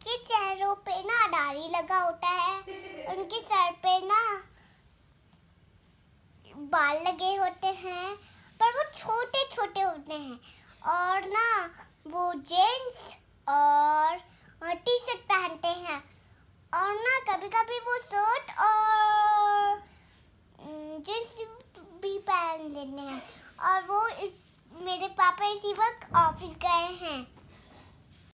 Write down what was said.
के चेहरों पे ना दाढ़ी लगा होता है, उनके सर पे ना बाल लगे होते हैं, पर वो छोटे छोटे होते हैं। और ना वो जीन्स और टी शर्ट पहनते हैं, और ना कभी कभी वो शर्ट और जीन्स भी पहन लेते हैं। और वो मेरे पापा इसी वक्त ऑफिस गए हैं।